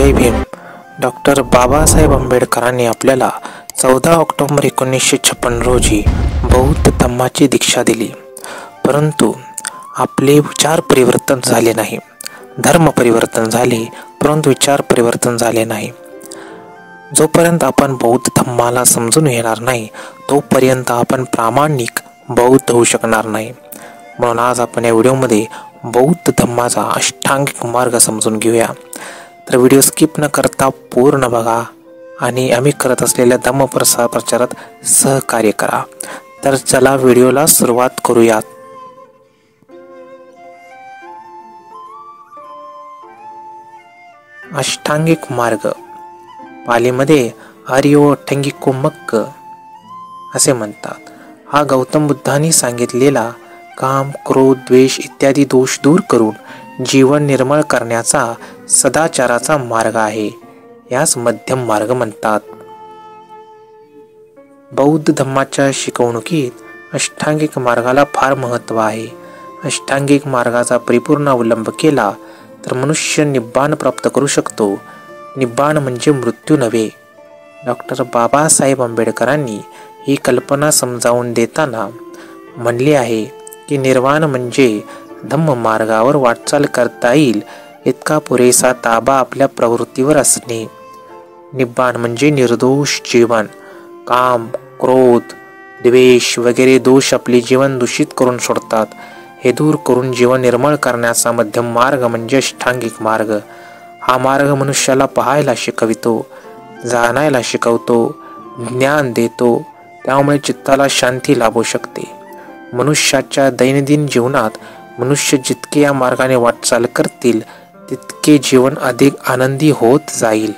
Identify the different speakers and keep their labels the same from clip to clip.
Speaker 1: जय Bhim. Doctor Babasaheb आंबेडकरांनी आपल्याला 14 October 1956 रोजी बौद्ध धम्माची दीक्षा दिली. परंतु आपले विचार परिवर्तन झाले नाही. धर्म परिवर्तन झाले परंतु विचार परिवर्तन झाले नाही. जोपर्यंत आपण बौद्ध धम्माला समजून घेणार नाही तोपर्यंत आपण प्रामाणिक बौद्ध होऊ शकणार नाही. म्हणून आज आपण या व्हिडिओमध्ये बौद्ध धम्माचा अष्टांगिक मार्ग समजून घेऊया. तर व्हिडिओ स्किप न करता पूर्ण बघा आणि आम्ही करत असलेल्या धम्म प्रचारात सहकार्य करा. तर चला व्हिडिओला सुरुवात करूयात. अष्टांगिक मार्ग पालीमध्ये आर्यो अष्टांगिको मक्क असे म्हणतात. हा गौतम बुद्धांनी सांगितलेला काम, क्रोध, द्वेष इत्यादी दोष दूर करून जीवन निर्मळ करण्याचा सदाचाराचा मार्ग आहे. यास मध्यम मार्ग म्हणतात. बौद्ध धम्माच्या शिकवणुकीत अष्टांगिक मार्गाला फार महत्त्व आहे. अष्टांगिक मार्गाचा परिपूर्ण अवलंब केला तर मनुष्य निब्बाण प्राप्त करू शकतो. निब्बाण म्हणजे मृत्यू नव्हे. डॉक्टर बाबासाहेब आंबेडकरांनी ही कल्पना समजावून देताना म्हणले आहे की निर्वाण म्हणजे धम्म मार्गावर वाटचाल करता येईल इतका पुरेसा ताबा आपल्या प्रवृत्तीवर असणे. निब्बाण म्हणजे निर्दोष जीवन. काम, क्रोध, द्वेष वगैरे दोष आपले जीवन दूषित करून सोडतात. हे दूर करून जीवन निर्मळ करण्याचा मध्यम मार्ग म्हणजे अष्टांगिक मार्ग. हा मार्ग मनुष्याला पाहायला शिकवितो, जाणायला शिकवतो, ज्ञान देतो. त्यामुळे चित्ताला शांती लाभू शकते. मनुष्याच्या दैनंदिन जीवनात मनुष्य जितके या मार्गाने वाटचाल करतील तितके जीवन अधिक आनंदी होत जाईल.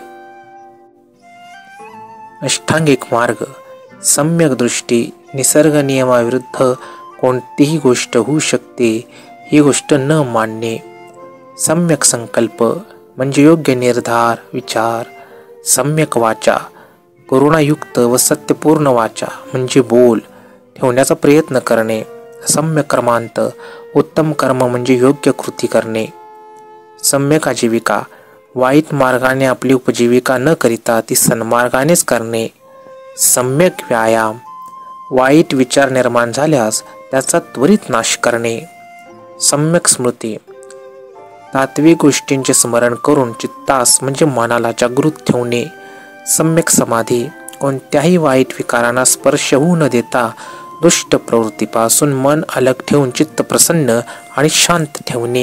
Speaker 1: अष्टांगिक मार्ग सम्यक दृष्टी. निसर्ग नियमाविरुद्ध कोणतीही गोष्ट होऊ शकते ही गोष्ट न मानणे. सम्यक संकल्प म्हणजे योग्य निर्धार, विचार. सम्यक वाचा करुणायुक्त व सत्यपूर्ण वाचा म्हणजे बोल ठेवण्याचा प्रयत्न करणे. सम्यक कर्मांत उत्तम कर्म म्हणजे योग्य कृती करणे. सम्यक आजीविका वाईट मार्गाने आपली उपजीविका न करिता ती सन्मार्गानेच करणे. सम्यक व्यायाम वाईट विचार निर्माण झाल्यास त्याचा त्वरित नाश करणे. सम्यक स्मृती तात्विक गोष्टींचे स्मरण करून चित्तास म्हणजे मनाला जागृत ठेवणे. सम्यक समाधी कोणत्याही वाईट विकारांना स्पर्श होऊ न देता दुष्ट प्रवृत्तीपासून मन अलग ठेवून चित्त प्रसन्न आणि शांत ठेवणे.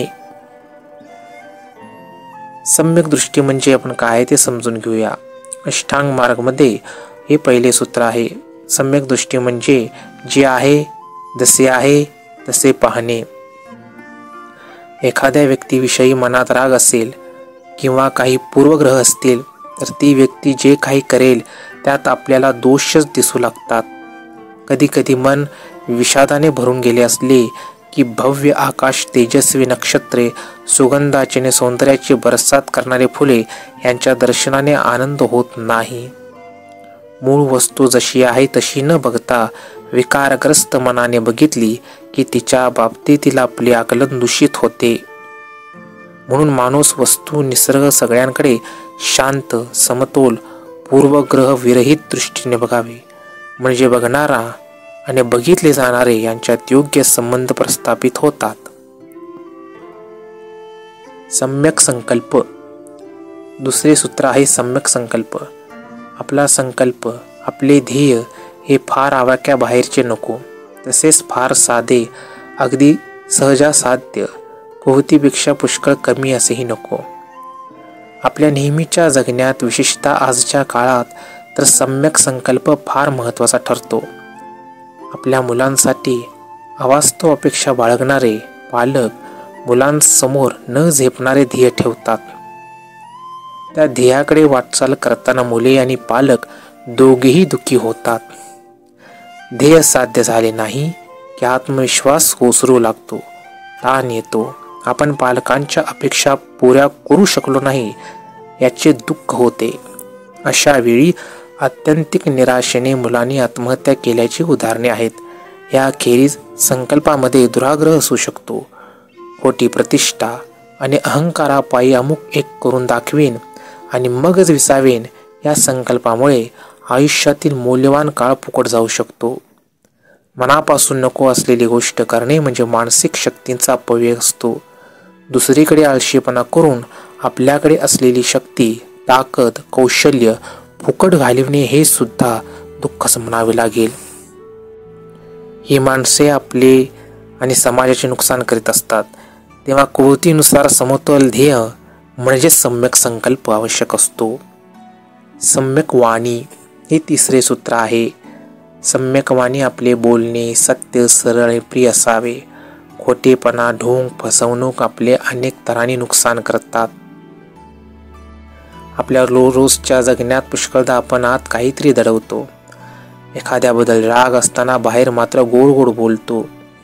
Speaker 1: सम्यक दृष्टी म्हणजे आपण काय ते समजून घेऊया. अष्टांग मार्ग मध्ये हे पहिले सूत्र आहे. सम्यक दृष्टी म्हणजे जे आहे जसे आहे तसे पाहणे. एखाद्या व्यक्तीविषयी मनात राग असेल किंवा काही पूर्वग्रह असतील तर ती व्यक्ती जे काही करेल त्यात आपल्याला दोषच दिसू लागतात. कधी कधी मन विषादाने भरून गेले असले की भव्य आकाश, तेजस्वी नक्षत्रे, सुगंधाची आणि सौंदर्याची बरसात करणारे फुले यांच्या दर्शनाने आनंद होत नाही. मूळ वस्तू जशी आहे तशी न बघता विकारग्रस्त मनाने बघितली की तिच्या बाबतीतील आपले आकलन दूषित होते. म्हणून माणूस, वस्तू, निसर्ग सगळ्यांकडे शांत, समतोल, पूर्वग्रह विरहित दृष्टीने बघावे. म्हणजे बघणारा आणि बघितले जाणारे यांच्यात योग्य संबंध प्रस्थापित होतात. सम्यक संकल्प दुसरे सूत्र आहे सम्यक संकल्प. आपला संकल्प, आपले ध्येय हे फार आवाक्या बाहेरचे नको. तसेच फार साधे, अगदी सहजासाध्य, कुवतीपेक्षा पुष्कळ कमी असेही नको. आपल्या नेहमीच्या जगण्यात, विशेषतः आजच्या काळात तर सम्यक संकल्प फार महत्त्वाचा ठरतो. आपल्या मुलांसाठी अवास्तव अपेक्षा बाळगणारे पालक मुलांसमोर न झेपणारे ध्येय ठेवतात. त्या ध्येयाकडे वाटचाल करताना मुले आणि पालक दोघेही दुःखी होतात. ध्येय साध्य झाले नाही की आत्मविश्वास ओसरू लागतो, ताण येतो. आपण पालकांच्या अपेक्षा पुऱ्या करू शकलो नाही याचे दुःख होते. अशा वेळी आत्यंतिक निराशेने मुलांनी आत्महत्या केल्याची उदाहरणे आहेत. याखेरीज संकल्पामध्ये दुराग्रह असू शकतो. खोटी प्रतिष्ठा आणि अहंकारापायी अमुक एक करून दाखवीन आणि मगच विसावेन या संकल्पामुळे आयुष्यातील मौल्यवान काळ फुकट जाऊ शकतो. मनापासून नको असलेली गोष्ट करणे म्हणजे मानसिक शक्तींचा अपव्यय असतो. दुसरीकडे आळशीपणा करून आपल्याकडे असलेली शक्ती, ताकद, कौशल्य फुकट घालविणे हे सुद्धा दुःखच म्हणावे लागेल. ही माणसे आपले आणि समाजाचे नुकसान करीत असतात. तेव्हा कृतीनुसार समतोल ध्येय म्हणजे सम्यक संकल्प आवश्यक असतो. सम्यक वाणी हे तिसरे सूत्र आहे. सम्यक वाणी आपले बोलणे सत्य, सरळ आणि प्रिय असावे. खोटेपणा, ढोंग, फसवणूक आपले अनेक तऱ्हांनी नुकसान करतात. आपल्या रोजच्या जगण्यात पुष्कळदा आपण आत काहीतरी दडवतो. एखाद्याबद्दल राग असताना बाहेर मात्र गोड गोड बोलतो.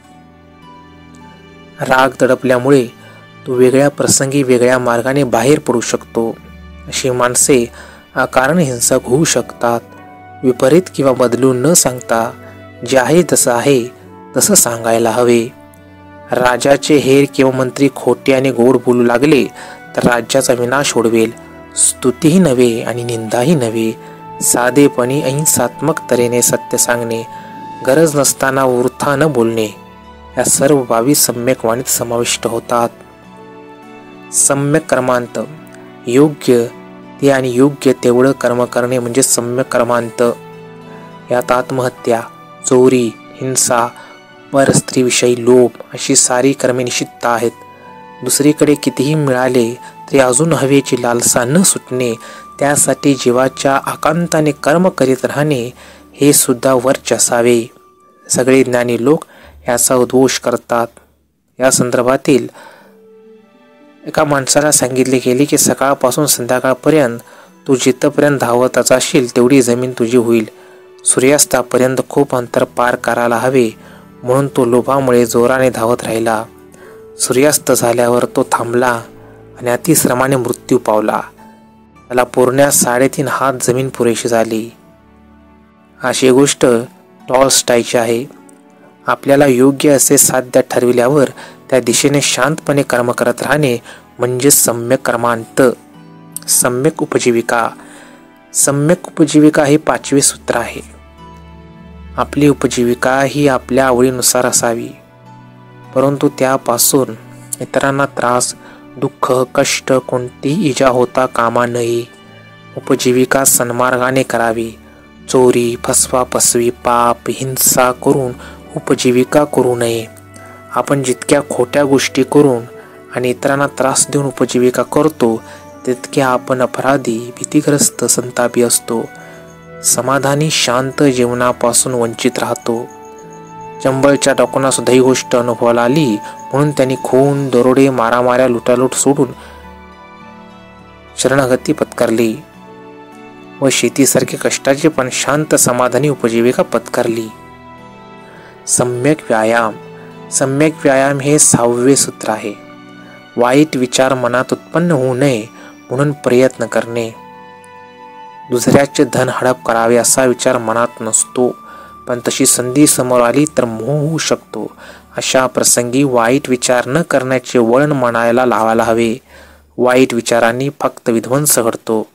Speaker 1: राग दडपल्यामुळे तो वेगळ्या प्रसंगी वेगळ्या मार्गाने बाहेर पडू शकतो. अशी माणसे अकारण हिंसक होऊ शकतात. विपरीत किंवा बदलून न सांगता जे आहे तसं आहे तसं सांगायला हवे. राजाचे हेर किंवा मंत्री खोटे आणि गोड बोलू लागले तर राज्याचा विनाश ओढवेल. स्तुतीही नव्हे आणि निंदाही नव्हे. साधेपणी अहिंसात्मक तऱ्हेने सत्य सांगणे, गरज नसताना वृथा न बोलणे या सर्व बाबी सम्यक वाणीत समाविष्ट होतात. सम्यक कर्मांत योग्य ते आणि योग्य तेवढं कर्म करणे म्हणजे सम्यक कर्मांत. यात आत्महत्या, चोरी, हिंसा, परस्त्रीविषयी लोभ अशी सारी कर्मे निषिद्ध आहेत. दुसरीकडे कितीही मिळाले तरी अजून हवेची लालसा न सुटणे, त्यासाठी जीवाच्या आकांताने कर्म करीत राहणे हे सुद्धा वर्चसावे. सगळे ज्ञानी लोक याचा उद्घोष करतात. या संदर्भातील एका माणसाला सांगितले गेले की सकाळपासून संध्याकाळपर्यंत तू जिथपर्यंत धावत जाशील तेवढी जमीन तुझी होईल. सूर्यास्तापर्यंत खूप अंतर पार करायला हवे म्हणून तो लोभामुळे जोराने धावत राहिला. सूर्यास्त झाल्यावर तो थांबला आणि अतिश्रमाने मृत्यू पावला. त्याला पुरण्यास 3.5 हात जमीन पुरेशी झाली. अशी गोष्ट टॉलस्टॉयची आहे. आपल्याला योग्य असे साध्य ठरविल्यावर त्या दिशेने शांतपणे कर्म करत राहणे म्हणजे सम्यक कर्मांत. सम्यक उपजीविका. सम्यक उपजीविका हे 5वे सूत्र आहे. आपली उपजीविका ही आपल्या आवडीनुसार असावी, परंतु त्यापासून इतरांना त्रास, दुःख, कष्ट, कोणतीही इजा होता कामा नये. उपजीविका सन्मार्गाने करावी. चोरी, फसवाफसवी, पाप, हिंसा करून उपजीविका करू नये. आपण जितक्या खोट्या गोष्टी करून आणि इतरांना त्रास देऊन उपजीविका करतो तितक्या आपण अपराधी, भीतीग्रस्त, संतापी असतो. समाधानी शांत जीवनापासून वंचित राहतो. चंबळच्या डॉक्टरांना सुद्धा ही गोष्ट अनुभवाला आली म्हणून त्यांनी खून, दरोडे, मारामाऱ्या, लुटालूट सोडून शरणागती पत्करली व शेतीसारखे कष्टाची पण शांत समाधानी उपजीविका पत्करली. सम्यक व्यायाम. सम्यक व्यायाम हे 6वे सूत्र आहे. वाईट विचार मनात उत्पन्न होऊ नये म्हणून प्रयत्न करणे. दुसऱ्याचे धन हडप करावे असा विचार मनात नसतो, पण तशी संधी समोर आली तर मोह होऊ शकतो. अशा प्रसंगी वाईट विचार न करण्याचे वळण मनाला लावायला हवे. वाईट विचारांनी फक्त विध्वंस घडतो.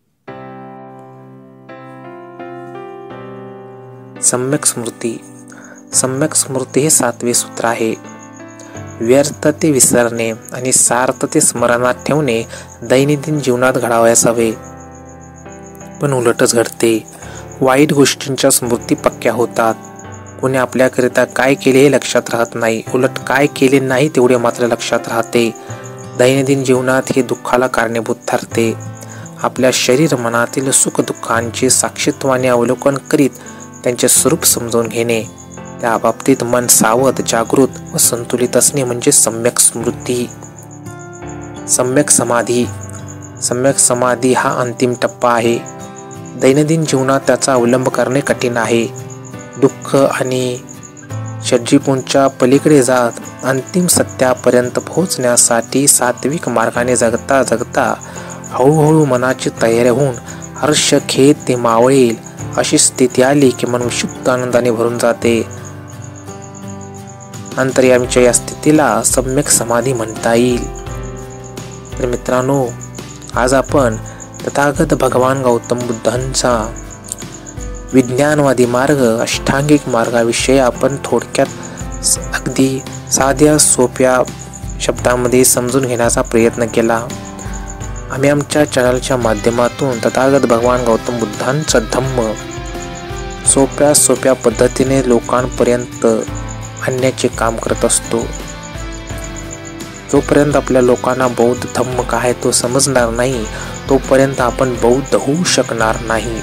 Speaker 1: सम्यक स्मृती. सम्यक स्मृती हे 7वे सूत्र आहे. व्यर्थ ते विसरणे आणि सार्थ ते स्मरणात ठेवणे दैनंदिन जीवनात घडावयास हवे, पण उलटच घडते. वाईट गोष्टींच्या स्मृती पक्क्या होतात. कोणी आपल्याकरिता काय केले हे लक्षात राहत नाही, उलट काय केले नाही तेवढे मात्र लक्षात राहते. दैनंदिन जीवनात हे दुःखाला कारणीभूत ठरते. आपल्या शरीर मनातील सुख दुःखांचे साक्षीत्वाने अवलोकन करीत त्यांचे स्वरूप समजून घेणे, त्या बाबतीत मन सावध, जागृत व संतुलित असणे म्हणजे सम्यक स्मृती. सम्यक समाधी. सम्यक समाधी हा अंतिम टप्पा आहे. दैनंदिन जीवनात त्याचा अवलंब करणे कठीण आहे. दुःख आणि षड्रिपूंच्या पलीकडे जात अंतिम सत्यापर्यंत पोहोचण्यासाठी सात्विक मार्गाने जगता जगता हळूहळू मनाची तयारी होऊन हर्ष, खेद ते मावळेल अशी स्थिती आली की मन विशुद्ध आनंदाने भरून जाते. अंतर्यामीच्या या स्थितीला सम्यक समाधी म्हणता येईल. तर मित्रांनो, आज आपण तथागत भगवान गौतम बुद्धांचा विज्ञानवादी मार्ग, अष्टांगिक मार्गाविषयी आपण थोडक्यात अगदी साध्या सोप्या शब्दामध्ये समजून घेण्याचा प्रयत्न केला. आम्ही आमच्या चॅनलच्या माध्यमातून तथागत भगवान गौतम बुद्धांचा धम्म सोप्या पद्धतीने लोकांपर्यंत आणण्याचे काम करत असतो. जोपर्यंत आपल्या लोकांना बौद्ध धम्म काय तो समजणार नाही तोपर्यंत आपण बौद्ध होऊ शकणार नाही.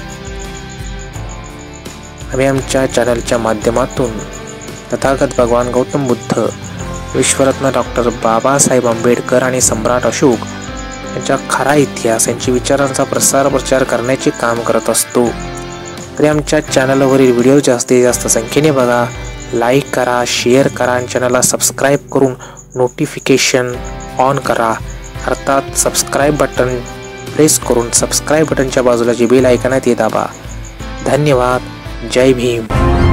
Speaker 1: आम्ही आमच्या चॅनलच्या माध्यमातून तथागत भगवान गौतम बुद्ध, विश्वरत्न डॉक्टर बाबासाहेब आंबेडकर आणि सम्राट अशोक यांचा खरा इतिहास, यांच्या विचारांचा प्रचार करण्याचे काम करत असतो. तरी आमच्या चॅनलवरील व्हिडिओ जास्तीत जास्त संख्येने बघा, लाईक करा, शेअर करा आणि चॅनलला सबस्क्राईब करून नोटिफिकेशन ऑन करा. अर्थात सबस्क्राईब बटन प्रेस करून सबस्क्राईब बटनच्या बाजूला जे बेल आयकॉन आहे ते दाबा. धन्यवाद. जय भीम.